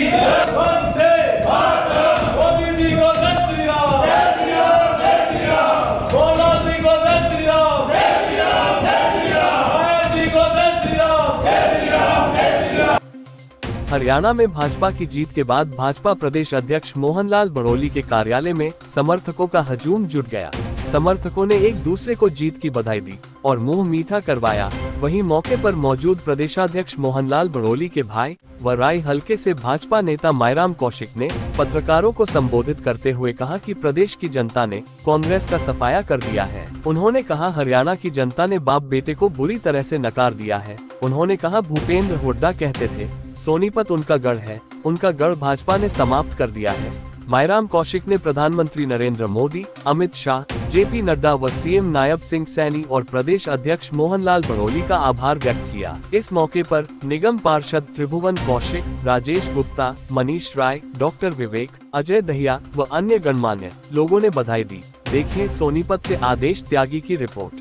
वंदे मातरम। मोदी जी को जय श्री राम। जय श्री राम, जय श्री राम। सोना जी को जय श्री राम। जय श्री राम, जय श्री राम। नायक जी को जय श्री राम। जय श्री राम, जय श्री राम। हरियाणा में भाजपा की जीत के बाद भाजपा प्रदेश अध्यक्ष मोहनलाल बड़ोली के कार्यालय में समर्थकों का हजूम जुट गया। समर्थकों ने एक दूसरे को जीत की बधाई दी और मुंह मीठा करवाया। वहीं मौके पर मौजूद प्रदेशाध्यक्ष मोहनलाल बड़ोली के भाई व राय हलके से भाजपा नेता मायराम कौशिक ने पत्रकारों को संबोधित करते हुए कहा कि प्रदेश की जनता ने कांग्रेस का सफाया कर दिया है। उन्होंने कहा हरियाणा की जनता ने बाप बेटे को बुरी तरह से नकार दिया है। उन्होंने कहा भूपेंद्र हुड्डा कहते थे सोनीपत उनका गढ़ है, उनका गढ़ भाजपा ने समाप्त कर दिया है। मायराम कौशिक ने प्रधानमंत्री नरेंद्र मोदी, अमित शाह, जेपी नड्डा व सीएम नायब सिंह सैनी और प्रदेश अध्यक्ष मोहनलाल बड़ोली का आभार व्यक्त किया। इस मौके पर निगम पार्षद त्रिभुवन कौशिक, राजेश गुप्ता, मनीष राय, डॉक्टर विवेक, अजय दहिया व अन्य गणमान्य लोगों ने बधाई दी। देखिए सोनीपत से आदेश त्यागी की रिपोर्ट।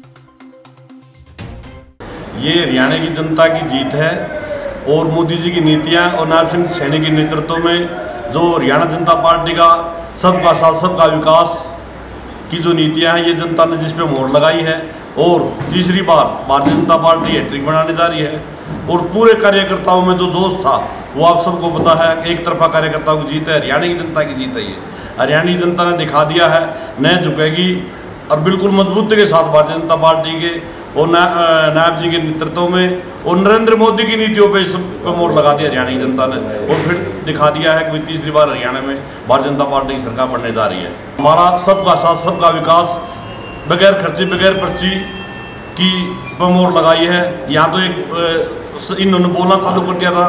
ये हरियाणा की जनता की जीत है और मोदी जी की नीतियां और नायब सिंह सैनी के नेतृत्व में जो हरियाणा जनता पार्टी का सबका साथ सबका विकास की जो नीतियां हैं, ये जनता ने जिस पे मोहर लगाई है और तीसरी बार भारतीय जनता पार्टी हैट्रिक बनाने जा रही है। और पूरे कार्यकर्ताओं में जो जोश था वो आप सबको पता है कि एक तरफा कार्यकर्ताओं की जीत है, हरियाणा की जनता की जीत है। ये हरियाणा की जनता ने दिखा दिया है न झुकेगी और बिल्कुल मजबूती के साथ भारतीय जनता पार्टी के और नायब जी के नेतृत्व में और नरेंद्र मोदी की नीतियों पे मोहर लगा दिया हरियाणा की जनता ने और फिर दिखा दिया है कि तीसरी बार हरियाणा में भारतीय जनता पार्टी की सरकार बनने जा रही है। हमारा सबका साथ सबका विकास बगैर खर्चे बगैर पर्ची की मोहर लगाई है। यहाँ तो एक इन्होंने बोलना चालू कर दिया था,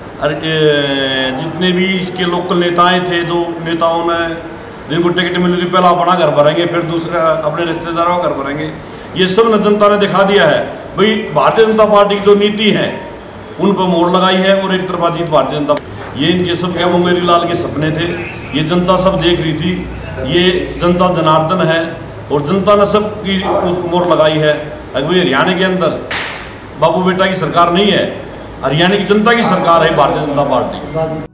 जितने भी इसके लोकल नेताएं थे, जो नेताओं ने जिनको टिकट मिली थी पहला अपना घर भरेंगे फिर दूसरा अपने रिश्तेदारों का घर भरेंगे। ये सब जनता ने दिखा दिया है भाई भारतीय जनता पार्टी की जो नीति है उन पर मोहर लगाई है और एक तरफा जीत भारतीय जनता। ये इनके सब क्या मुंगेरी लाल के सपने थे, ये जनता सब देख रही थी। ये जनता जनार्दन है और जनता ने सबकी मोहर लगाई है। अगर हरियाणा के अंदर बाबू बेटा की सरकार नहीं है, हरियाणा की जनता की सरकार है भारतीय जनता पार्टी।